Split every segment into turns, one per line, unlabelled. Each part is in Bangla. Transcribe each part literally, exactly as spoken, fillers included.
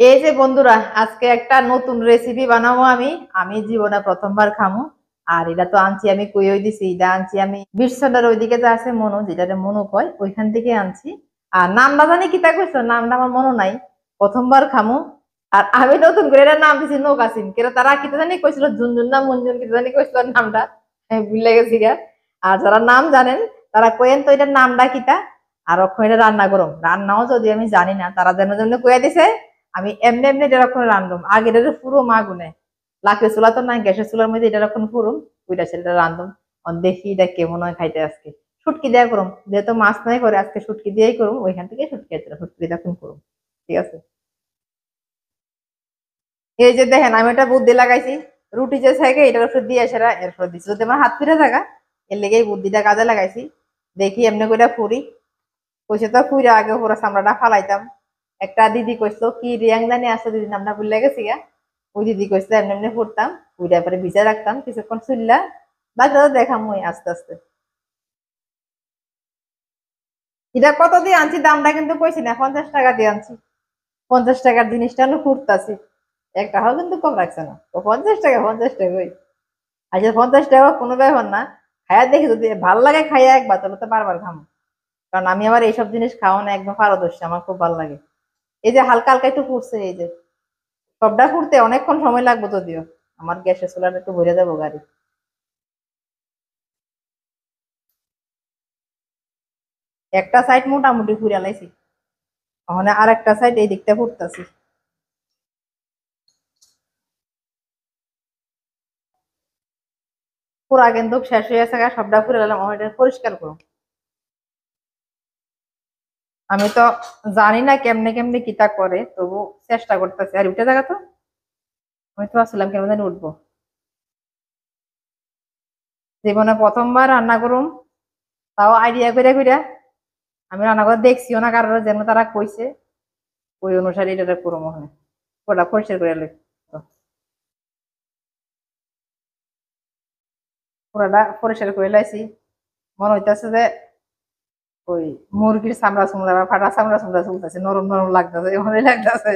এই যে বন্ধুরা, আজকে একটা নতুন রেসিপি বানাবো আমি আমি জীবনে প্রথমবার খামু। আর এটা তো আনছি আমি কইই দিছি, এটা আনছি আমি বিশ্বনাথের ওইদিকে যে আছে মনো, যেটা মনো কয়, ওইখান থেকে আনছি। আর নামটা জানি কিতা কইছো, নামটা আমার মনে নাই। প্রথমবার খামু। আর আমি নতুন করে এটার নাম দিছি নৌকাসিম, কেন তারা কিতা জানি কইছিল, ঝুনঝুন না মঞ্জুন কিতা জানি কইছিল নামটা, আমি ভুলে গেছি গা। আর যারা নাম জানেন তারা কয়েন তো এটার নামটা কিতা। আর ওখানে এটা রান্না করো, রান্নাও যদি আমি জানি না, তারা যেন যেন কয়ে দিছে আমি এমনি এমনি এটা রকম রান্ধুম। আগে এটা পুরো আগুনে, লাখের চুলা তো নাই, গ্যাসের চুলার মধ্যে এটা রকম পুরুম, ওইটা সেটা রান্ধুম। দেখি এটা কেমন হয় খাইতে। আজকে শুটকি দেয়া করুম, যেহেতু মাছ নাই করে আজকে শুটকি দিয়েই করুম, ওইখান থেকে শুটকি শুটকি তখন করুম। ঠিক আছে। এই যে দেখেন, আমি একটা বুদ্ধি লাগাইছি। রুটি যে থাকে এটার উপর দিয়ে সেরা এরপর দিচ্ছি, যদি আমার হাত ফিরে থাকা, এর লেগে এই বুদ্ধিটা কাজে লাগাইছি। দেখি এমনি করে ফুরি। কইছে তো ফুরে আগে পুরো চামড়াটা ফালাইতাম। একটা দিদি কইছিল কি রিয়াং জানি আছে, দিদি নামটা ভুলে গেছি গা। ওই দিদি কইছিল এমনি এমনি ফুটতাম, ফুইরা পরে ভিজা রাখতাম কিছুক্ষণ চুললা, বাকি দেখাম মই আস্তে আস্তে। এটা কত দিয়ে আনছি দামটা কিন্তু কইছি না, পঞ্চাশ টাকা দিয়ে আনছি। পঞ্চাশ টাকার জিনিসটা আমি ফুটতাছি, এক টাকাও কিন্তু কম রাখছে না। ও পঞ্চাশ টাকা পঞ্চাশ টাকা ওই, আচ্ছা পঞ্চাশ টাকা কোনো ব্যাপার না। খাইয়া দেখি যদি ভাল লাগে, খাইয়া একবার তাহলে তো বারবার খামো। কারণ আমি আবার এইসব জিনিস খাওয়া না একদম পারদর্শী, আমার খুব ভালো লাগে। এই যে হালকা হালকা একটু ফুটছে, এই যে সবটা ফুটতে অনেকক্ষণ সময় লাগবে যদিও, আমার গ্যাসের চুলাটা একটু ভরে যাবো গাড়ি। একটা সাইড মোটামুটি ফুরে লাইছি, ওখানে আর একটা সাইড এই দিকটা ফুটতেছি। পুরা কিন্তু শেষ হয়ে গেছে গা, সবটা ফুরে গেলাম, ওটা পরিষ্কার করো। আমি তো জানি না কেমনে কেমনে কিতা করে, তবু চেষ্টা করতেছি। আর উঠে জায়গা তো, আমি তো আসলাম কেমন জানি উঠবো। জীবনে প্রথমবার রান্না করুম, তাও আইডিয়া করে করে। আমি রান্না করে দেখছিও না কারোর, যেন তারা কইছে ওই অনুসারে এটা করবো। ওখানে ওটা পরিষ্কার করে লই। পুরাটা পরিষ্কার করে লাইছি। মনে হইতেছে যে ওই মুরগির চামড়া চুমড়া বা ফাটা চামড়া চুমড়া চুলতেছে, নরম নরম লাগতেছে, এমনই লাগতেছে।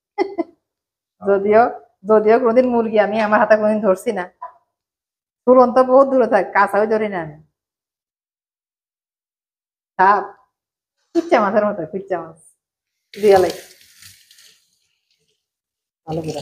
যদিও যদিও কোনোদিন মুরগি আমি আমার হাতে কোনোদিন ধরছি না। তুরন্ত বহুত দূরে থাক, কাঁচাও ধরি না আমি। সাপ, কুচ্চা মাছের মতো, কুচ্চা মাছ দিয়া লাই ভালো করে।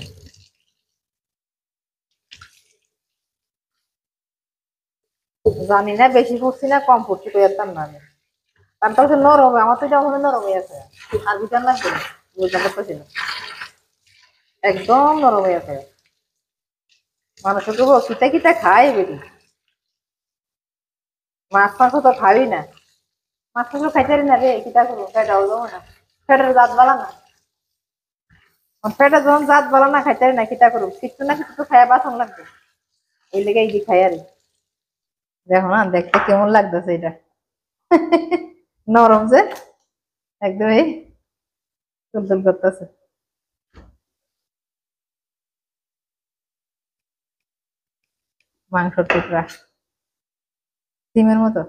জানি না বেশি ফুটছি না কম ফুটছি, কইতাম না আমি। তারপর হচ্ছে নরম, আমার তো এটা ওখানে নরমই আছে। আর ভিটার লাগবে না, বুঝতে পারতেছি না। একদম নরম হয়ে আছে। মানুষকে তো কিতা কিতা খায় বেরি, মাছ মাংস তো খাবি না। মাছ মাংস খাইতে পারি না রে, কিতা করবো, পেটাও যাবো না। পেটের জাত বালা না, পেটে যখন জাত বালা না, খাইতে পারি না, কিতা করবো, কিছু না কিছু তো খাইয়া বাঁচন লাগবে। এই লেগে এই খাই আর। দেখো না দেখতে কেমন লাগতেছে এটা, নরম যে একদমই তুলতুল করতেছে। মাংসর টুকরা ডিমের মতো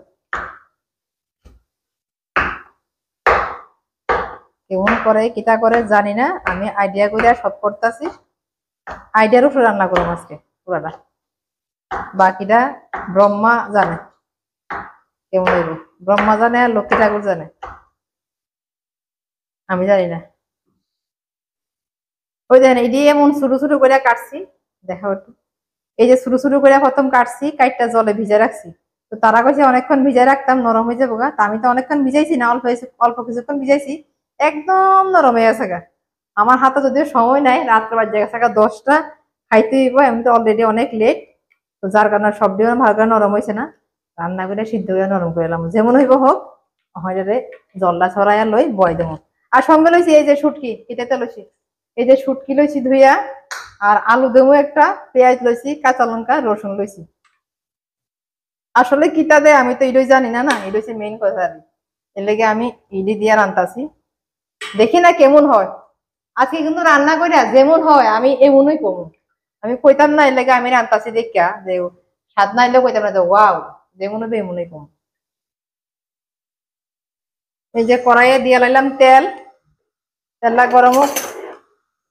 কেমন করে কিতা করে জানি না, আমি আইডিয়া করে সব করতেছি। আইডিয়ার উপরে রান্না করবো আজকে পুরাটা, বাকিটা ব্রহ্মা জানে কেমন হইব। ব্রহ্মা জানে আর লক্ষ্মী ঠাকুর জানে, আমি জানি না। ওই দেখেন এই দিয়ে এমন ছোট ছোট করে কাটছি, দেখা একটু। এই যে ছোট ছোট করে প্রথম কাটছি, কাইটটা জলে ভিজে রাখছি। তো তারা কইছে অনেকক্ষণ ভিজে রাখতাম নরম হয়ে যাবো গা, তা আমি তো অনেকক্ষণ ভিজাইছি না, অল্প অল্প কিছুক্ষণ ভিজাইছি, একদম নরম হয়ে গেছে গা। আমার হাতে যদিও সময় নাই, রাত্রে বাজে গেছে গা দশটা, খাইতে হইব, এমনি তো অলরেডি অনেক লেট। তো যার কারণে সব দিয়ে ভালো করে নরম হয়েছে না, রান্না করে সিদ্ধ করে নরম করে এলাম, যেমন হইব হোক। হয়তো জল্লা ছড়াইয়া লই বয় দেবো। আর সঙ্গে লইছি এই যে শুটকি, এটাতে লইছি। এই যে শুটকি লইছি ধুইয়া, আর আলু দেবো একটা, পেঁয়াজ লইছি, কাঁচা লঙ্কা রসুন লইছি। আসলে কিতা দেয় আমি তো এটাই জানি না, না এটা হচ্ছে মেইন কথা। আর এর লেগে আমি ইডি দিয়া রান্তাছি, দেখি না কেমন হয়। আজকে কিন্তু রান্না করে যেমন হয় আমি এমনই কমু। আমি কইতাম না, এর লেগে আমি রান্তাছি দেখা যে স্বাদ না এলে কইতাম না যে ওয়াও, যেমন হবে এমনই কম। এই যে কড়াইয়ে দিয়ে লাইলাম তেল, তেলটা গরম হোক।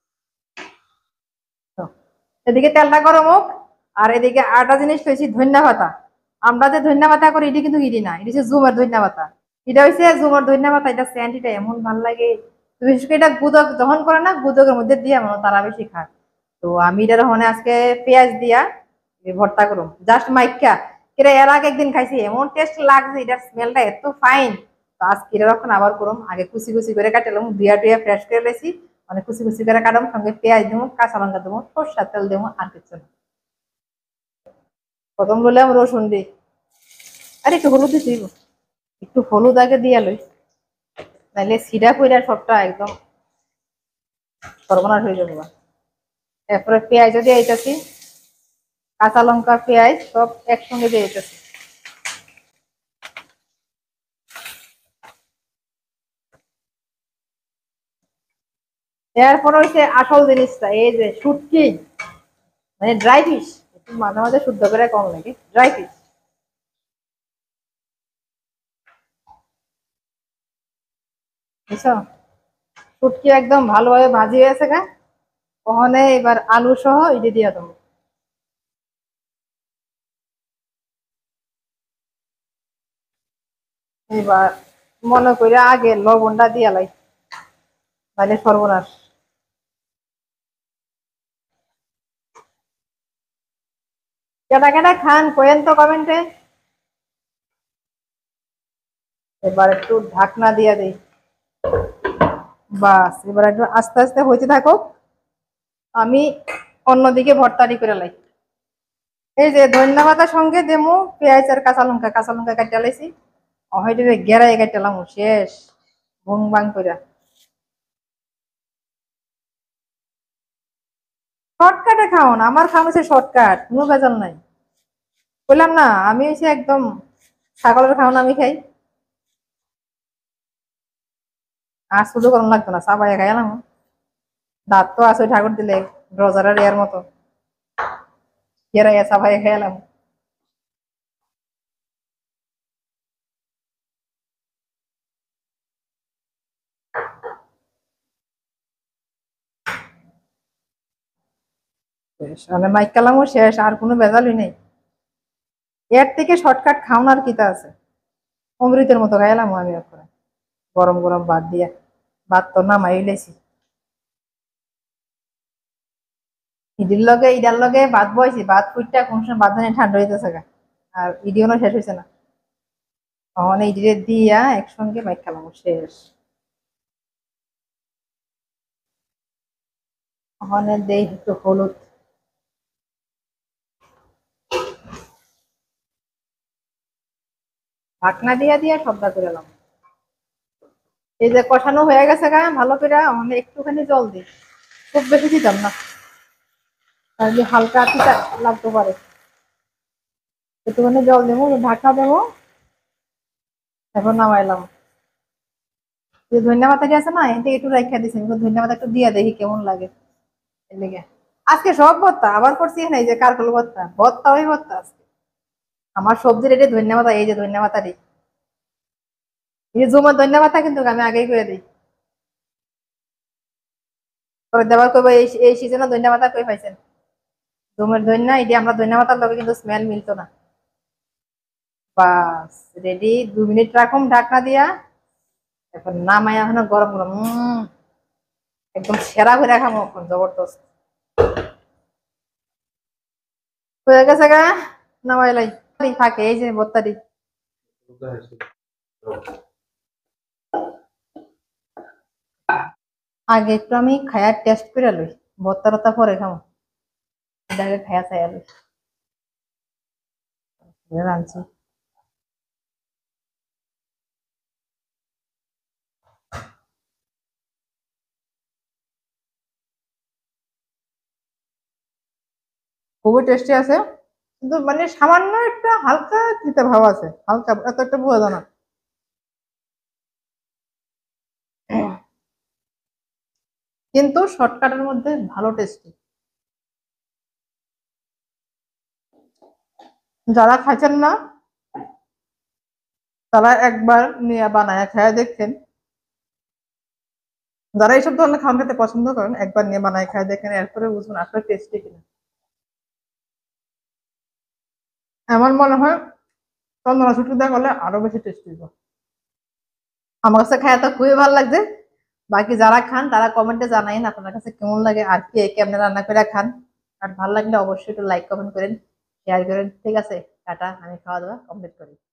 এদিকে তেলটা গরম হোক, আর এদিকে আটা জিনিস লইছি ধনিয়া পাতা। আমরা যে ধনিয়া পাতা করি এটি কিন্তু ইডি না, এটি হচ্ছে জুমের ধনিয়া পাতা। এটা হচ্ছে জুমের ধনিয়া পাতা, এটা স্যান্ডিটা এমন ভাল লাগে। বিশেষ করে এটা গুদক যখন করে না, গুদকের মধ্যে দিয়ে মনে তারা বেশি খায়। তো আমি এটা ওখানে আজকে পেঁয়াজ দিয়া ভর্তা করুম জাস্ট মাইকা। এটা এর আগে একদিন খাইছি, এমন টেস্ট লাগছে, এটার স্মেলটা এত ফাইন। তো আজকে এরকম আবার করুম। আগে কুচি কুচি করে কাটালাম, দুইয়া টুইয়া ফ্রেশ করে লেছি, মানে কুচি কুচি করে কাটাম, সঙ্গে পেঁয়াজ দেবো, কাঁচা লঙ্কা দেবো, সর্ষার তেল দেবো, আর কিছু না। প্রথম বললাম রসুন দিই, আর একটু হলুদ দিতে দিব, একটু হলুদ আগে দিয়া লই, নাহলে সিডা কইরা সবটা একদম সর্বনাশ হয়ে যাবে। এরপরে পেঁয়াজ দিয়ে দিতেছি, কাঁচা লঙ্কা পেঁয়াজ সব একসঙ্গে দিয়ে দিতেছি। এরপর হচ্ছে আসল জিনিসটা, এই যে শুটকি, মানে ড্রাই ফিশ, একটু মাঝে মাঝে শুদ্ধ করে কম লাগে, ড্রাই ফিশ। বুঝছো, শুটকি একদম ভালোভাবে ভাজি হয়েছে গা, ওখানে এবার আলু সহ এটা দিয়ে দেবো। এবার মনে করে আগে লবণটা দিয়ে লাই, তাহলে সর্বনাশ। কেটা কেটা খান কোয়েন তো কমেন্টে। এবার একটু ঢাকনা দিয়ে দিই, বাস এবার একটু আস্তে আস্তে হইতে থাকুক, আমি অন্যদিকে ভর্তারি করে লাই। এই যে ধনিয়া পাতার সঙ্গে দেমু পেঁয়াজ আর কাঁচা লঙ্কা, কাঁচা লঙ্কা কাটা লাইছি, হয়তো গেরাই কাটালাম শেষ ভুং বাং করে। শর্টকাটে খাওন, আমার খাওয়ানো হচ্ছে শর্টকাট, কোনো ভেজাল নাই। বললাম না আমি হচ্ছে একদম ছাগলের খাওয়ানো আমি খাই। আর শুধু গরম লাগতো না, চা পাইয়া খাই এলাম। দাঁত তো আছে ঠাকুর দিলে, রোজারের এর মতো গেরাইয়া চা পাইয়া খাই এলাম। শেষ মানে মাইক কালামও শেষ, আর কোনো ভেজালই নেই। এর থেকে শর্টকাট খাওয়ানোর কিতা আছে, অমৃতের মতো খাইলাম আমি এখন, গরম গরম ভাত দিয়া। ভাত তো নামাই লেছি, ইডির লগে ইডার লগে ভাত বইছি, ভাত ফুটটা কোন সময় ভাত জানি ঠান্ডা হইতেছে গা, আর ইডিও শেষ হয়েছে না, তখন ইডিরে দিয়া একসঙ্গে মাইক কালাম শেষ। ওখানে দেই একটু হলুদ, ঢাকনা দিয়া দিয়া সবটা করে এলাম। এই যে কষানো হয়ে গেছে গা ভালো করে, ওখানে একটুখানি জল দিই, খুব বেশি দিতাম না, তাহলে হালকা পিঠা লাগতে পারে। একটুখানি জল দেবো, ঢাকনা দেবো, এখন নামাইলাম। যে ধনিয়া পাতাটি আছে না, এতে একটু রাখা দিছি, ধনিয়া পাতা একটু দিয়া দেখি কেমন লাগে। এদিকে আজকে সব ভর্তা আবার করছি না, এই যে কারকল ভর্তা, ভর্তা ওই ভর্তা আজকে। আমার সবজির এটি ধনিয়া পাতা, এই যে ধনিয়া পাতাটি, এই যে জুমার ধনিয়া পাতা কিন্তু আমি আগেই করে দিই। পরে দেবার করবো এই এই সিজনে ধনিয়া পাতা কই পাইছেন, জুমের ধনিয়া এটি আমরা ধনিয়া পাতার লগে কিন্তু স্মেল মিলতো না। বাস রেডি, দু মিনিট রাখুন ঢাকনা দিয়া, এখন নামাই এখন গরম গরম উম একদম সেরা করে খামো এখন জবরদস্ত হয়ে গেছে গা, নামাই লাই। থাকে এই যে ভর্তাটি, আগে একটু আমি খায়ার টেস্ট করে লই, ভর্তা টর্তা পরে খামো, এটাকে খায়া চাইয়া লই রাঁধছি। খুবই টেস্টি আছে, কিন্তু মানে সামান্য একটা হালকা তিতা ভাব আছে, হালকা, এত একটা বোঝা যায় না। কিন্তু শর্টকাটের মধ্যে ভালো টেস্টি। যারা খাইছেন না তারা একবার নিয়ে বানায় খায় দেখছেন, যারা এইসব ধরনের খাওয়ান খেতে পছন্দ করেন একবার নিয়ে বানায় খায় দেখেন, এরপরে বুঝবেন আসলে টেস্টি কিনা। আমার মনে হয় চন্দনা শুটকি দিয়ে করলে আরো বেশি টেস্টি হবে। আমার কাছে খায় তো খুবই ভালো লাগছে। বাকি যারা খান তারা কমেন্টে জানাইন আপনার কাছে কেমন লাগে আর কে কেমনে রান্না করে খান। আর ভালো লাগলে অবশ্যই একটু লাইক কমেন্ট করেন, শেয়ার করেন। ঠিক আছে, টাটা, আমি খাওয়া দাওয়া কমপ্লিট করি।